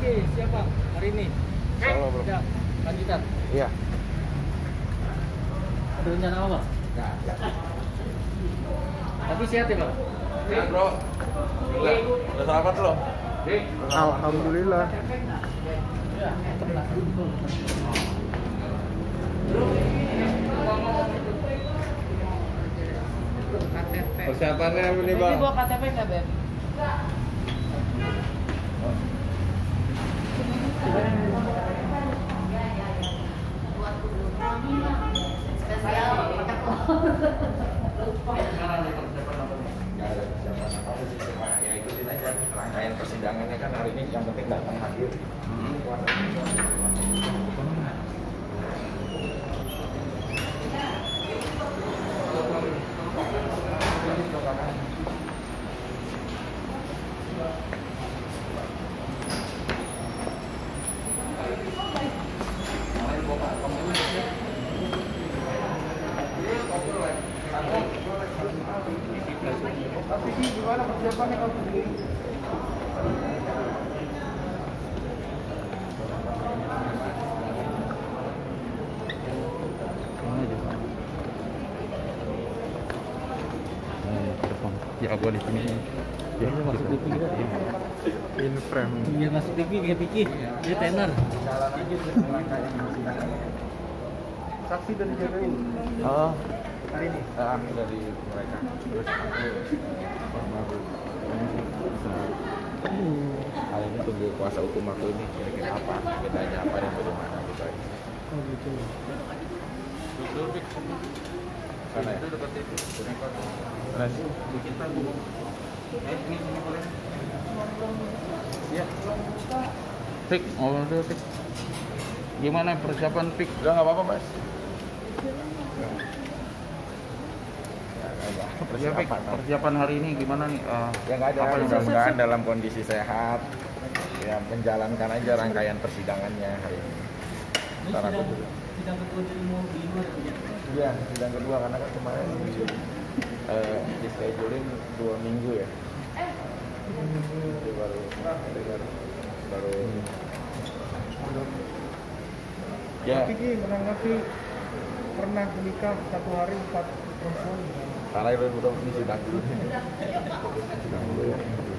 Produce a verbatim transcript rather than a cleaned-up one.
Oke, siapa hari ini? Halo, bro. Ya, lanjutan. Iya. Ada rencana apa? Nggak, nggak. Tapi sehat ya, Bang? Ya, bro. Gila. Udah sarapan belum? Alhamdulillah. Persiapannya apa nih, Bang? Ini bawa K T P nggak, Beb? Ya ikutin aja rangkaian persidangannya kan hari ini yang penting datang hadir. Tapi gimana persiapannya kamu sendiri? Ya gua di sini. Ya, masuk T V juga. In frame. Iya, masuk T V kayak Piki. Dia tenar. Jalan aja sih rangkaian persidangannya. Saksi dari J P U. Oh, Hari ini. ah, dari mereka. Terus aku hari ini tunggu kuasa hukum aku ini kira-kira apa, agendanya apa dan bagaimana gitu aja. Oh, gitu. Sana ya? Itu dekat itu. Sana sih. Kita dulu. Eh, ini sini boleh. Iya. Pik, ngobrol dulu Pik. Gimana persiapan Pik? Udah nggak apa-apa, Mas. Ya Pik, persiapan hari ini gimana nih? Uh, Ya nggak ada, apa yang mudah-mudahan dalam kondisi sehat. Ya menjalankan aja rangkaian persidangannya hari ini. Ini Ntar aku sidang, juga. sidang kedua jadi mau di luar ya? Iya, sidang kedua karena kan kemarin eh, di scheduling dua minggu ya. Jadi baru, jadi baru, baru. Ya, Tapi Ki, menanggapi pernah menikah satu hari empat perempuan. karena itu udah ini sidang dulu. Sidang dulu ya.